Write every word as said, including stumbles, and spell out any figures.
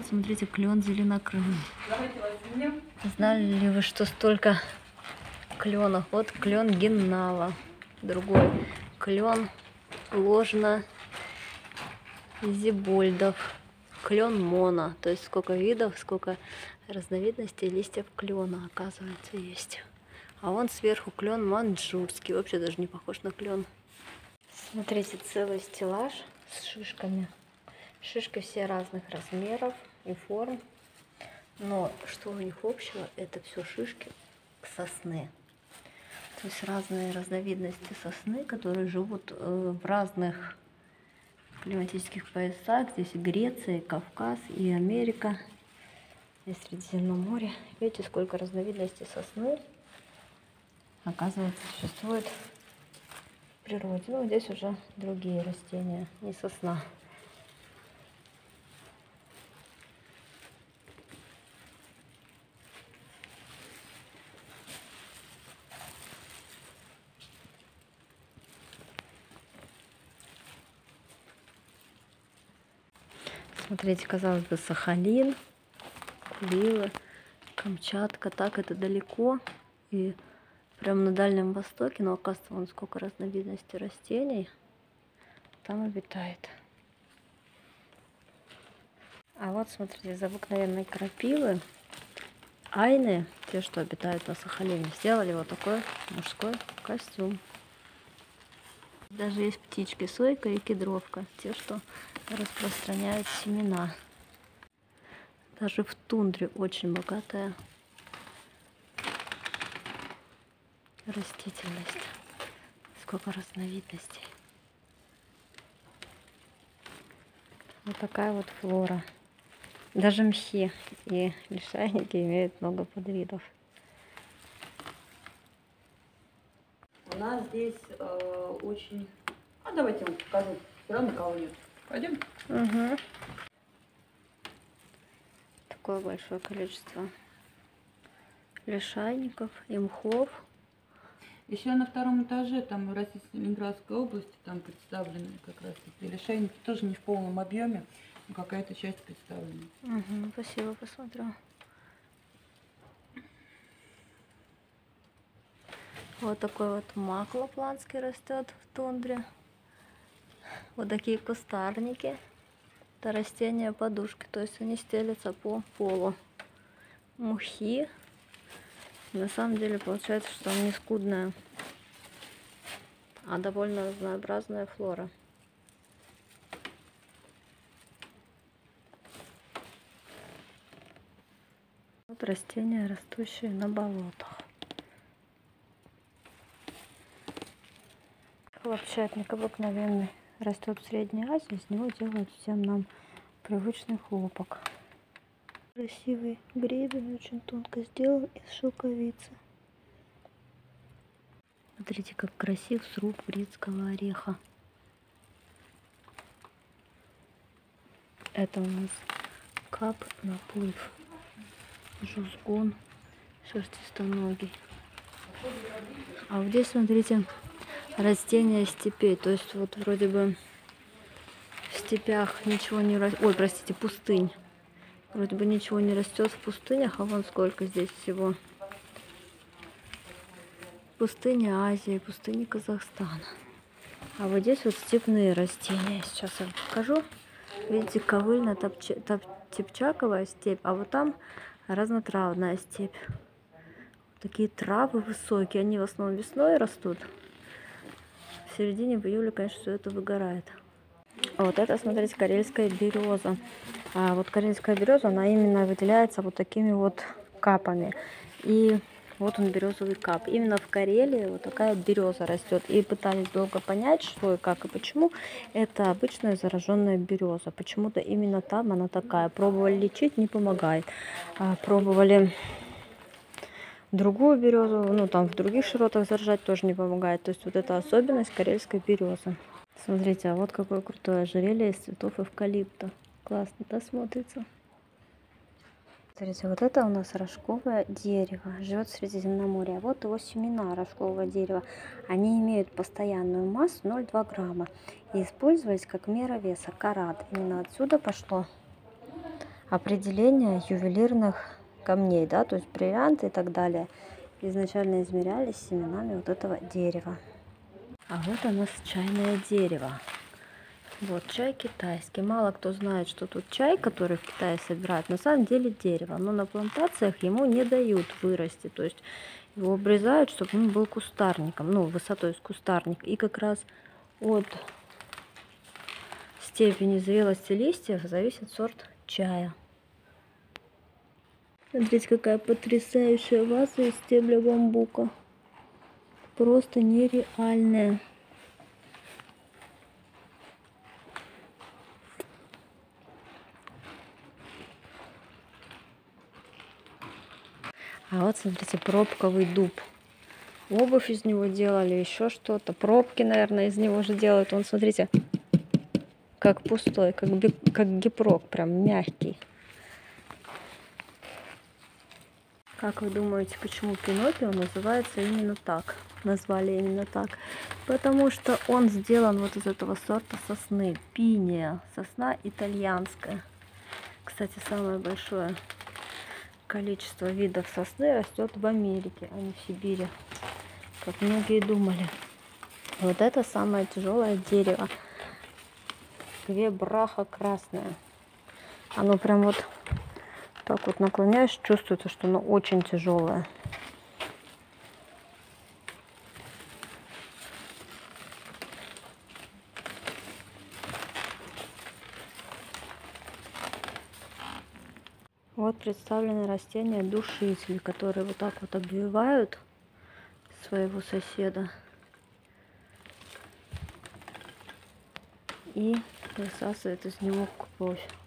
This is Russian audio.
смотрите, клен зеленокрылый. Знали ли вы, что столько кленов? Вот клен геннала, другой клен ложно зибольдов, клен мона. То есть сколько видов, сколько разновидностей листьев клена, оказывается, есть. А вон сверху клен маньчжурский, вообще даже не похож на клен. Смотрите, целый стеллаж с шишками. Шишки все разных размеров и форм. Но что у них общего, это все шишки сосны. То есть разные разновидности сосны, которые живут в разных климатических поясах. Здесь и Греция, и Кавказ, и Америка, и Средиземноморье. Видите, сколько разновидностей сосны, оказывается, существует в природе. Ну, здесь уже другие растения, не сосна. Смотрите, казалось бы, Сахалин, Курилы, Камчатка, так это далеко и прям на Дальнем Востоке, но оказывается, вон сколько разновидностей растений там обитает. А вот смотрите, из обыкновенной крапивы айны, те, что обитают на Сахалине, сделали вот такой мужской костюм. Даже есть птички, сойка и кедровка, те, что распространяют семена. Даже в тундре очень богатая растительность. Сколько разновидностей. Вот такая вот флора. Даже мхи и лишайники имеют много подвидов. У нас здесь э, очень... А давайте я вам покажу. Все равно никого нет. Пойдем? Угу. Такое большое количество лишайников и мхов. Еще на втором этаже, там в Российско-Ленинградской области, там представлены как раз эти лишайники, тоже не в полном объеме, но какая-то часть представлена. Угу, спасибо, посмотрю. Вот такой вот мак лапландский растет в тундре. Вот такие кустарники. Это растения подушки, то есть они стелятся по полу. Мухи. На самом деле получается, что не скудная, а довольно разнообразная флора. Вот растения, растущие на болотах. Хлопчатник обыкновенный растет в Средней Азии, из него делают всем нам привычный хлопок. Красивый гребень, очень тонко сделан из шелковицы. Смотрите, как красив сруб грецкого ореха. Это у нас кап, наплыв, жузгун, шерстистоногий. А вот здесь, смотрите, растения степей. То есть вот вроде бы в степях ничего не растет. Ой, простите, пустынь. Вроде бы ничего не растет в пустынях, а вон сколько здесь всего. Пустыня Азии, пустыни Казахстана. А вот здесь вот степные растения. Сейчас я вам покажу. Видите, ковыльно-типчаковая степь, а вот там разнотравная степь. Такие травы высокие, они в основном весной растут. В середине, в июле, конечно, все это выгорает. А вот это, смотрите, карельская береза. А вот карельская береза, она именно выделяется вот такими вот капами. И вот он, березовый кап. Именно в Карелии вот такая береза растет. И пытались долго понять, что и как и почему. Это обычная зараженная береза. Почему-то именно там она такая. Пробовали лечить, не помогает. А пробовали другую березу, ну там в других широтах заражать, тоже не помогает. То есть вот это особенность карельской березы. Смотрите, а вот какое крутое ожерелье из цветов эвкалипта. Классно, да, смотрится? Смотрите, вот это у нас рожковое дерево. Живет в Средиземноморье. А вот его семена рожкового дерева. Они имеют постоянную массу ноль целых две грамма. И использовались как мера веса карат. Именно отсюда пошло определение ювелирных камней, да, то есть бриллианты и так далее, изначально измерялись семенами вот этого дерева. А вот у нас чайное дерево. Вот чай китайский. Мало кто знает, что тут чай, который в Китае собирают, на самом деле дерево. Но на плантациях ему не дают вырасти. То есть его обрезают, чтобы он был кустарником, ну, высотой с кустарник. И как раз от степени зрелости листьев зависит сорт чая. Смотрите, какая потрясающая ваза из стебля бамбука. Просто нереальная. А вот смотрите, пробковый дуб. Обувь из него делали, еще что-то. Пробки, наверное, из него же делают. Он, смотрите, как пустой, как, би, как гипрок, прям мягкий. Как вы думаете, почему Пиноккио называется именно так? Назвали именно так. Потому что он сделан вот из этого сорта сосны. Пиния. Сосна итальянская. Кстати, самое большое количество видов сосны растет в Америке, а не в Сибири, как многие думали. Вот это самое тяжелое дерево. Квебраха красная. Оно прям вот так вот наклоняешь, чувствуется, что оно очень тяжелое. Вот представлены растения душители, которые вот так вот обвивают своего соседа и высасывают из него кровь.